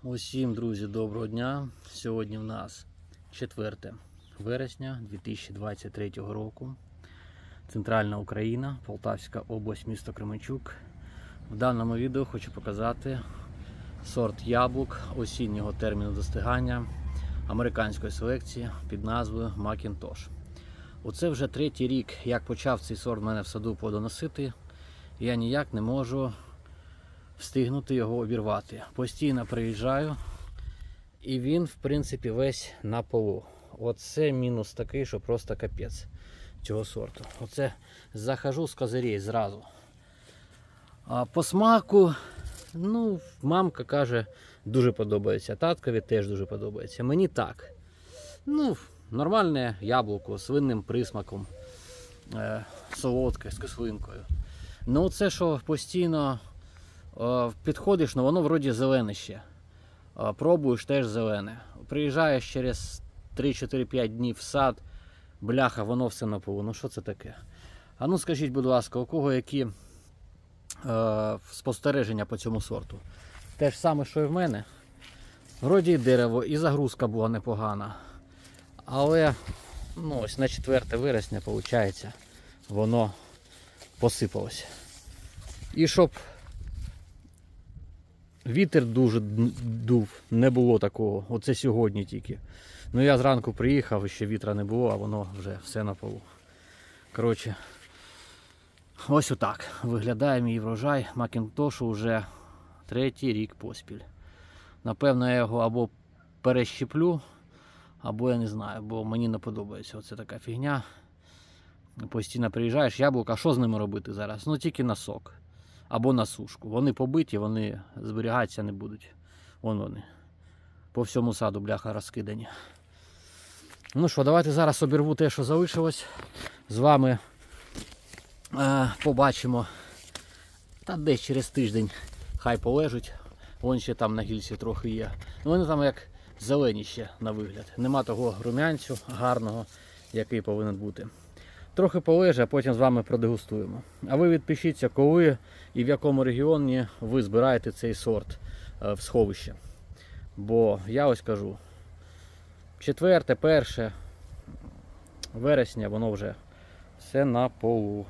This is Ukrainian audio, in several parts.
Усім, друзі, доброго дня! Сьогодні в нас 4 вересня 2023 року. Центральна Україна, Полтавська область, місто Кременчук. В даному відео хочу показати сорт яблук осіннього терміну достигання американської селекції під назвою Макінтош. Оце вже 3-й рік, як почав цей сорт в мене в саду плодоносити. Я ніяк не можу встигнути його обірвати. Постійно приїжджаю, і він, в принципі, весь на полу. Оце мінус такий, що просто капець цього сорту. Оце захожу з козирей зразу. А по смаку, ну, мамка каже, дуже подобається. Таткові теж дуже подобається. Мені так. Ну, нормальне яблуко з винним присмаком, солодке, з кислинкою. Ну, це, що постійно підходиш, ну воно вроді зелене ще. Пробуєш, теж зелене. Приїжджаєш через 3-4-5 днів в сад, бляха, воно все на полу. Ну що це таке? А ну скажіть, будь ласка, у кого які спостереження по цьому сорту? Те ж саме, що і в мене. Вроді і дерево, і загрузка була непогана. Але ну, ось на 4 вересня, виходить, воно посипалось. І щоб вітер дуже дув, не було такого. Оце сьогодні тільки. Ну я зранку приїхав, ще вітра не було, а воно вже все на полу. Коротше, ось отак виглядає мій врожай Макінтошу вже 3-й рік поспіль. Напевно, я його або перещеплю, або я не знаю, бо мені не подобається оце така фігня. Постійно приїжджаєш, яблука, що з ними робити зараз? Ну тільки на сок. Або на сушку. Вони побиті, вони зберігатися не будуть. Вон вони. По всьому саду, бляха, розкидані. Ну що, давайте зараз обірву те, що залишилось. З вами побачимо. Та десь через тиждень хай полежуть. Вон ще там на гільці трохи є. Вони там як зелені ще на вигляд. Нема того румянцю гарного, який повинен бути. Трохи полежа, а потім з вами продегустуємо. А ви відпишіться, коли і в якому регіоні ви збираєте цей сорт в сховище. Бо я ось кажу, 4-1 вересня воно вже все на полу.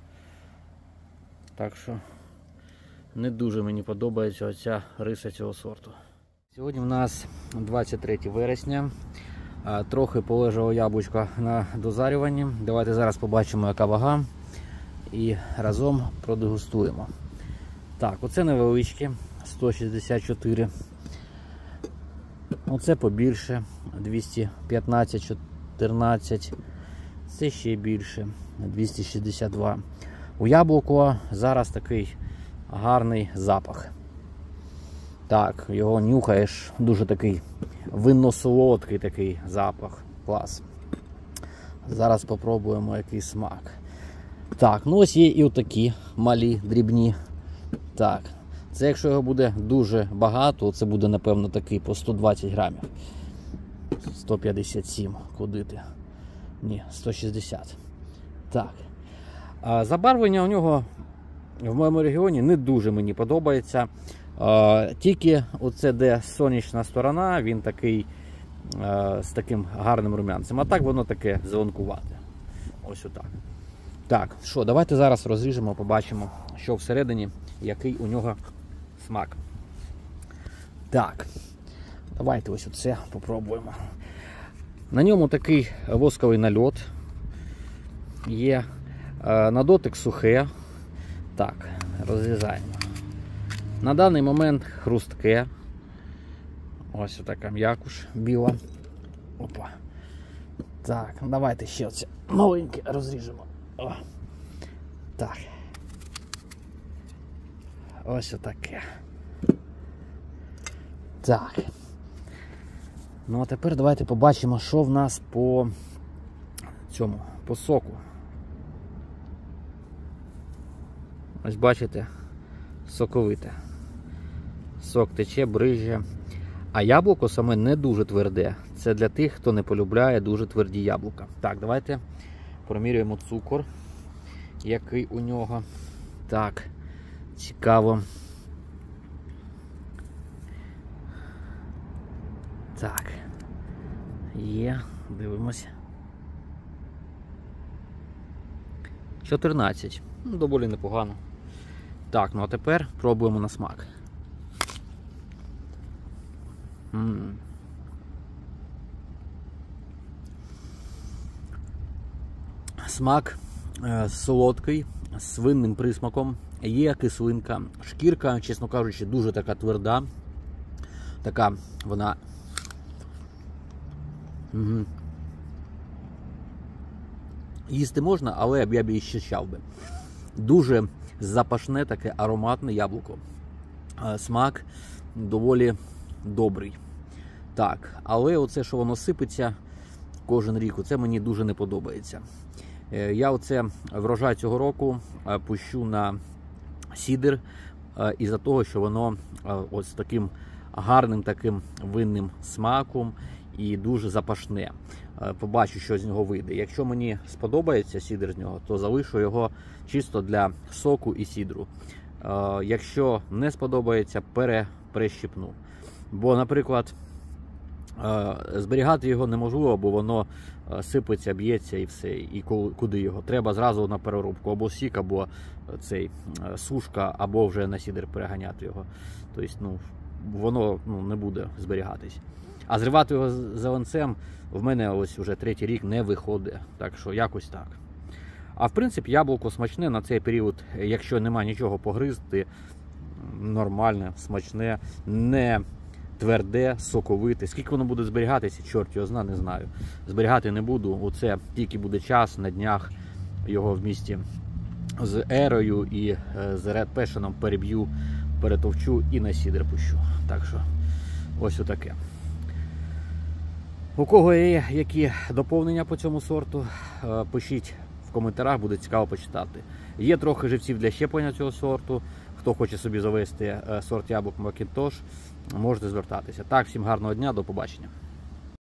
Так що не дуже мені подобається оця риса цього сорту. Сьогодні в нас 23 вересня. Трохи полежало яблучко на дозарюванні. Давайте зараз побачимо, яка вага. І разом продегустуємо. Так, оце невеличке, 164. Оце побільше, 215-14. Це ще більше, 262. У яблука зараз такий гарний запах. Так, його нюхаєш, дуже такий винно-солодкий такий запах. Клас. Зараз спробуємо який смак. Так, ну ось є і отакі малі, дрібні. Так, це якщо його буде дуже багато, це буде, напевно, такий по 120 грамів. 157, куди ти? Ні, 160. Так. Забарвлення у нього в моєму регіоні не дуже мені подобається. Тільки оце, де сонячна сторона, він такий з таким гарним румянцем. А так воно таке зеленкувате. Ось отак. Так, що, давайте зараз розріжемо, побачимо, що всередині, який у нього смак. Так, давайте ось оце попробуємо. На ньому такий восковий нальот. Є на дотик сухе. Так, розрізаємо. На даний момент хрустке. Ось така м'якуш біла. Опа. Так, давайте ще оце маленьке розріжемо. О. Так. Ось отаке. Так. Ну а тепер давайте побачимо, що в нас по цьому, по соку. Ось бачите, соковите. Сок тече, бриже. А яблуко саме не дуже тверде. Це для тих, хто не полюбляє дуже тверді яблука. Так, давайте промірюємо цукор, який у нього. Так, цікаво. Так. Є, дивимося. 14. Ну, доволі непогано. Так, ну а тепер пробуємо на смак. Смак солодкий, з свинним присмаком. Є кислинка. Шкірка, чесно кажучи, дуже така тверда. Така вона. Їсти можна, але я б її щищав би. Дуже запашне, таке ароматне яблуко. Смак доволі добрий. Так, але оце, що воно сипеться кожен рік, оце мені дуже не подобається. Я оце врожай цього року пущу на сідр із-за того, що воно ось таким гарним таким винним смаком і дуже запашне. Побачу, що з нього вийде. Якщо мені сподобається сідр з нього, то залишу його чисто для соку і сідру. Якщо не сподобається, перещипну. Бо, наприклад, зберігати його неможливо, бо воно сипеться, б'ється і все. І куди його? Треба зразу на переробку. Або сік, або цей сушка, або вже на сідр переганяти його. Тобто, воно не буде зберігатись. А зривати його зеленцем в мене ось вже 3-й рік не виходить. Так що якось так. А в принципі яблуко смачне на цей період, якщо нема нічого погризти, нормальне, смачне, не тверде, соковите. Скільки воно буде зберігатися, чорт його зна, не знаю. Зберігати не буду, оце тільки буде час, на днях його в місті з ерою і з Red Passion переб'ю, перетовчу і на сідр пущу. Так що ось отаке. У кого є які доповнення по цьому сорту, пишіть в коментарях, буде цікаво почитати. Є трохи живців для щеплення цього сорту. Хто хоче собі завести сорт яблук Макінтош, можете звертатися. Так, всім гарного дня, до побачення.